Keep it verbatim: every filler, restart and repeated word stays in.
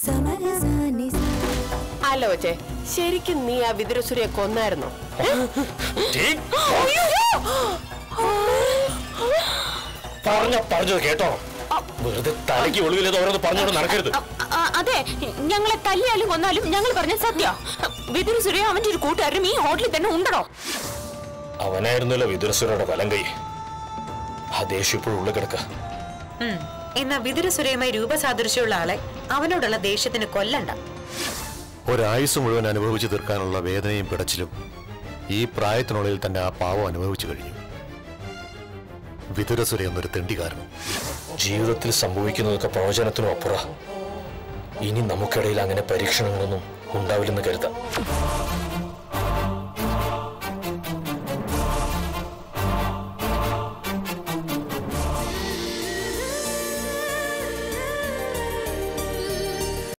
അല്ല കൊച്ചേ, ശരിക്കും നീ ആ വിതുരസുരയെ കൊന്നായിരുന്നോ? പറഞ്ഞ പറഞ്ഞത് കേട്ടോ, വെറുതെ തലയ്ക്ക് ഒളിവില്ലാതെ ഓരോന്ന് പറഞ്ഞോണ്ട് നടക്കരുത്. അതെ, ഞങ്ങളെ തല്ലിയാലും കൊന്നാലും ഞങ്ങൾ പറഞ്ഞ സത്യ. വിതുരസുരയും അവന്റെ ഒരു കൂട്ടുകാരും ഈ ഹോട്ടലിൽ തന്നെ ഉണ്ടോ? അവനായിരുന്നല്ലോ വിതുരസുരയുടെ വലം കൈ. ആ ദേഷ്യം ഇപ്പോഴും ഉള്ളിൽ കിടക്ക. എന്നാ വിതുരസുരയുമായി രൂപസാദൃശ്യമുള്ള ആളെ അവനോടുള്ള ദേഷ്യത്തിന് കൊല്ലണ്ട. ഒരായുസ് മുഴുവൻ അനുഭവിച്ചു തീർക്കാനുള്ള വേദനയും പിടച്ചിലും ഈ പ്രായത്തിനുള്ളിൽ തന്നെ ആ പാവം അനുഭവിച്ചു കഴിഞ്ഞു. വിതുരസുര എന്നൊരു തെണ്ടിക്കാരനും. ജീവിതത്തിൽ സംഭവിക്കുന്നതൊക്കെ പ്രവചനത്തിനും അപ്പുറം. ഇനി നമുക്കിടയിൽ അങ്ങനെ പരീക്ഷണങ്ങളൊന്നും ഉണ്ടാവില്ലെന്ന് കരുതാം.